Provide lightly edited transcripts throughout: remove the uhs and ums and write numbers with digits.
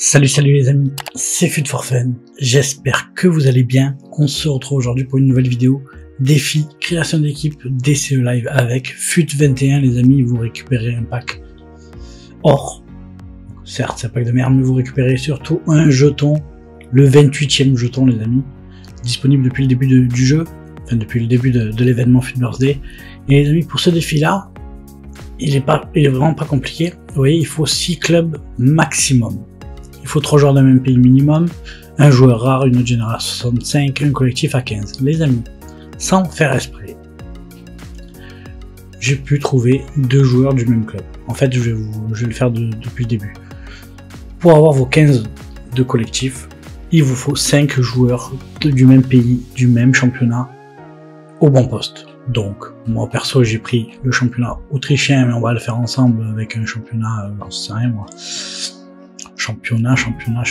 Salut les amis, c'est Fut4Fun, j'espère que vous allez bien. On se retrouve aujourd'hui pour une nouvelle vidéo défi création d'équipe DCE Live avec Fut21 les amis. Vous récupérez un pack or, certes c'est un pack de merde, mais vous récupérez surtout un jeton, le 28e jeton les amis, disponible depuis le début du jeu, enfin depuis le début de l'événement Fut Birthday. Et les amis, pour ce défi là, il est vraiment pas compliqué. Vous voyez, il faut 6 clubs maximum. Il faut 3 joueurs d'un même pays minimum, un joueur rare, une autre génération 65, un collectif à 15. Les amis, sans faire esprit, j'ai pu trouver 2 joueurs du même club. En fait, je vais le faire depuis le début. Pour avoir vos 15 de collectif, il vous faut 5 joueurs du même pays, du même championnat, au bon poste. Donc, moi perso, j'ai pris le championnat autrichien, mais on va le faire ensemble avec un championnat, j'en sais rien moi. Championnat. Franchement,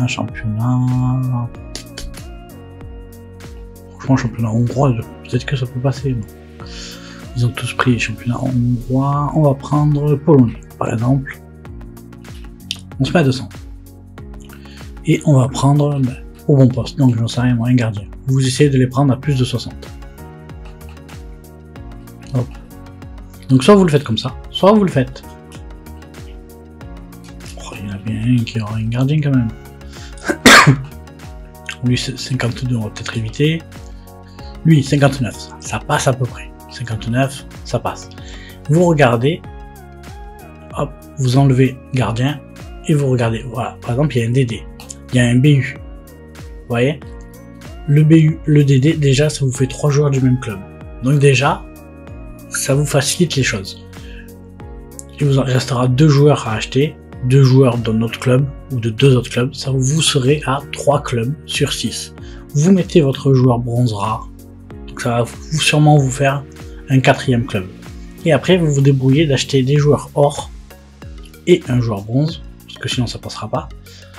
championnat hongrois, peut-être que ça peut passer. Non. Ils ont tous pris championnat hongrois. On va prendre Pologne, par exemple. On se met à 200. Et on va prendre au bon poste. Donc, j'en sais rien, moi, un gardien. Vous essayez de les prendre à plus de 60. Hop. Donc, soit vous le faites comme ça, soit vous le faites. Qui aura un gardien quand même. Lui 52 on va peut-être éviter. Lui 59, ça passe à peu près. 59, ça passe. Vous regardez, hop, vous enlevez gardien et vous regardez. Voilà, par exemple il y a un DD, il y a un BU. Vous voyez, le BU, le DD, déjà ça vous fait 3 joueurs du même club. Donc déjà, ça vous facilite les choses. Il vous en restera 2 joueurs à acheter. 2 joueurs d'un autre club ou de 2 autres clubs, ça vous serez à 3 clubs sur 6. Vous mettez votre joueur bronze rare, donc ça va sûrement vous faire un 4e club. Et après vous vous débrouillez d'acheter des joueurs or et un joueur bronze, parce que sinon ça passera pas,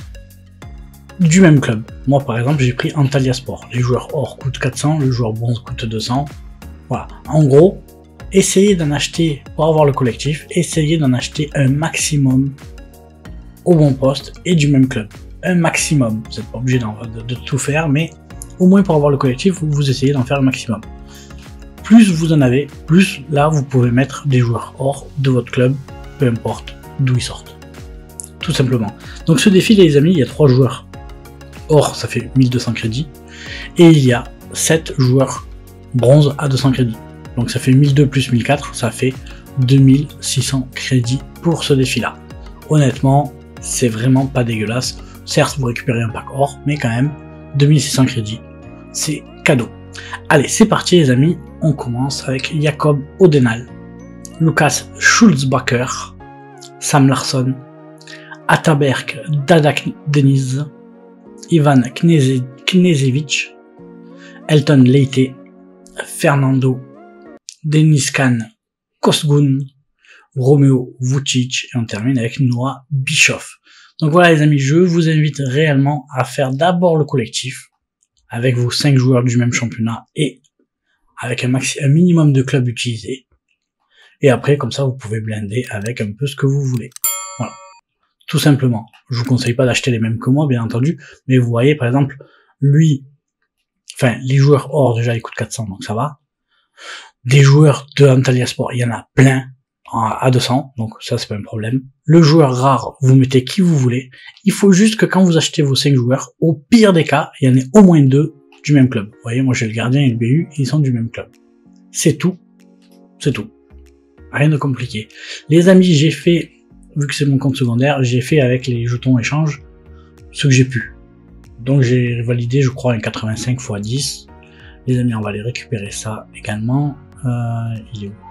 du même club. Moi par exemple j'ai pris Antalya Sport, les joueurs or coûtent 400, le joueur bronze coûte 200. Voilà, en gros, essayez d'en acheter, pour avoir le collectif, essayez d'en acheter un maximum au bon poste et du même club. Un maximum. Vous n'êtes pas obligé de tout faire, mais au moins pour avoir le collectif, vous essayez d'en faire un maximum. Plus vous en avez, plus là vous pouvez mettre des joueurs hors de votre club, peu importe d'où ils sortent. Tout simplement. Donc ce défi les amis, il y a 3 joueurs or, ça fait 1200 crédits, et il y a 7 joueurs bronze à 200 crédits. Donc ça fait 1200 plus 1004, ça fait 2600 crédits pour ce défi là. Honnêtement, c'est vraiment pas dégueulasse. Certes, vous récupérez un pack or, mais quand même, 2600 crédits, c'est cadeau. Allez, c'est parti les amis, on commence avec Jakob Odenal, Lukas Schulzbacher, Sam Larsson, Ataberk Dadak Deniz, Ivan Knežević, Elton Leite, Fernando Denizkan Kosgun, Romeo Vucic, et on termine avec Noah Bischoff. Donc voilà les amis, je vous invite réellement à faire d'abord le collectif avec vos 5 joueurs du même championnat et avec un minimum de clubs utilisés. Et après comme ça vous pouvez blinder avec un peu ce que vous voulez. Voilà, tout simplement. Je vous conseille pas d'acheter les mêmes que moi bien entendu, mais vous voyez par exemple lui, enfin les joueurs or déjà ils coûtent 400 donc ça va. Des joueurs de Antalya Sport, il y en a plein à 200, donc ça c'est pas un problème. Le joueur rare, vous mettez qui vous voulez. Il faut juste que quand vous achetez vos 5 joueurs, au pire des cas, il y en ait au moins 2 du même club. Vous voyez, moi j'ai le gardien et le BU, ils sont du même club. C'est tout. C'est tout. Rien de compliqué. Les amis, j'ai fait, vu que c'est mon compte secondaire, j'ai fait avec les jetons échange ce que j'ai pu. Donc j'ai validé, je crois, un 85 x 10. Les amis, on va aller récupérer ça également. Il est où?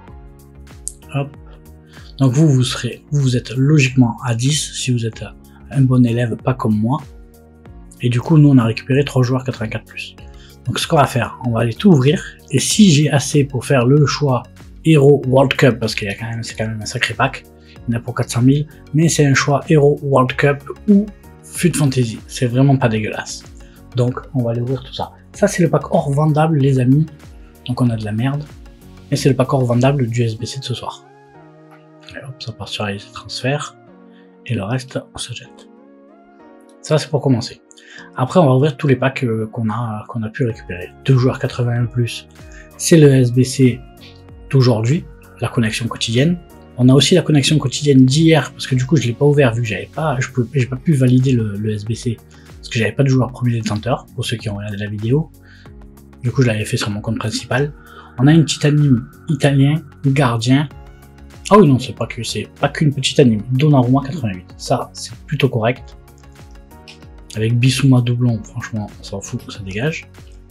Hop. Donc vous êtes logiquement à 10 si vous êtes un bon élève, pas comme moi. Et du coup, nous on a récupéré 3 joueurs 84+. Donc ce qu'on va faire, on va aller tout ouvrir. Et si j'ai assez pour faire le choix Hero World Cup, parce qu'il y a c'est quand même un sacré pack, il y en a pour 400 000, mais c'est un choix Hero World Cup ou Fut Fantasy. C'est vraiment pas dégueulasse. Donc on va aller ouvrir tout ça. Ça c'est le pack hors vendable les amis. Donc on a de la merde. Et c'est le pack hors vendable du SBC de ce soir. Et hop, ça part sur les transferts. Et le reste, on se jette. Ça, c'est pour commencer. Après, on va ouvrir tous les packs qu'on a pu récupérer. 2 joueurs 81+, c'est le SBC d'aujourd'hui, la connexion quotidienne. On a aussi la connexion quotidienne d'hier, parce que du coup, je l'ai pas ouvert vu que j'ai pas pu valider le SBC, parce que j'avais pas de joueur premier détenteur, pour ceux qui ont regardé la vidéo. Du coup, je l'avais fait sur mon compte principal. On a une petite anime italien, gardien. Ah oui, non, c'est pas qu'une petite anime. Donnarumma 88. Ça, c'est plutôt correct. Avec Bissouma doublon, franchement, on s'en fout, ça dégage.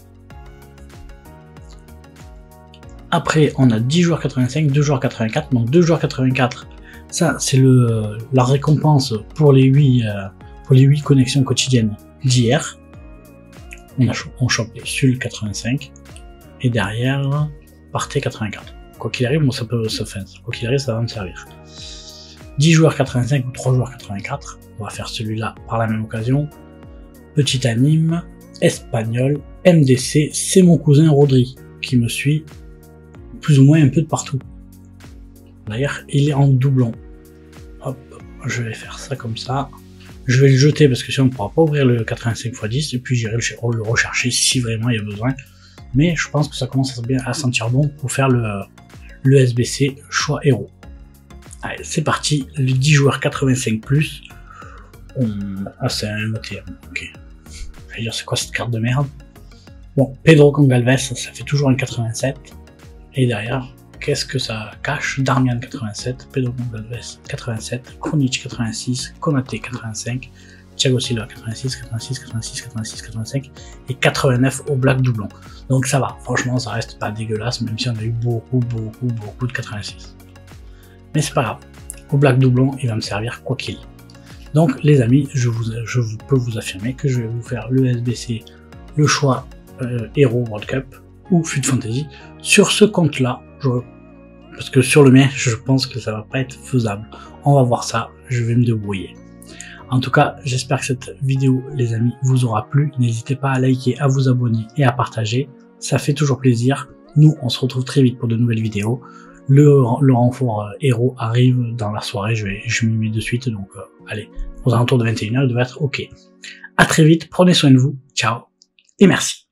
Après, on a 10 joueurs 85, 2 joueurs 84. Donc 2 joueurs 84, ça, c'est la récompense pour les 8 connexions quotidiennes d'hier. On chope Sul 85. Et derrière, Partey 84. Quoi qu'il arrive, bon, quoi qu'il arrive, ça va me servir. 10 joueurs 85 ou 3 joueurs 84. On va faire celui-là par la même occasion. Petite anime, espagnol, MDC, c'est mon cousin Rodri, qui me suit plus ou moins un peu de partout. D'ailleurs, il est en doublon. Hop, je vais faire ça comme ça. Je vais le jeter parce que sinon on ne pourra pas ouvrir le 85x10 et puis j'irai le rechercher si vraiment il y a besoin. Mais je pense que ça commence à sentir bon pour faire le SBC choix héros. Allez, c'est parti, les 10 joueurs 85+. Ah, c'est un OTM, ok. Je vais dire, c'est quoi cette carte de merde? Bon, Pedro Gonçalves, ça fait toujours un 87. Et derrière, qu'est-ce que ça cache? Darmian 87, Pedro Gonçalves 87, Krunic 86, Konaté 85, Thiago Silva 86, 86, 86, 86, 85 et 89 au black doublon. Donc ça va, franchement ça reste pas dégueulasse même si on a eu beaucoup de 86. Mais c'est pas grave, au black doublon il va me servir quoi qu'il. Donc les amis, je peux vous affirmer que je vais vous faire le SBC, le choix Hero World Cup ou FUT Fantasy sur ce compte là, parce que sur le mien je pense que ça va pas être faisable. On va voir ça, je vais me débrouiller. En tout cas, j'espère que cette vidéo, les amis, vous aura plu. N'hésitez pas à liker, à vous abonner et à partager. Ça fait toujours plaisir. Nous, on se retrouve très vite pour de nouvelles vidéos. Le renfort héros arrive dans la soirée. Je m'y mets de suite. Donc, allez, aux alentours de 21h, il devrait être OK. À très vite. Prenez soin de vous. Ciao. Et merci.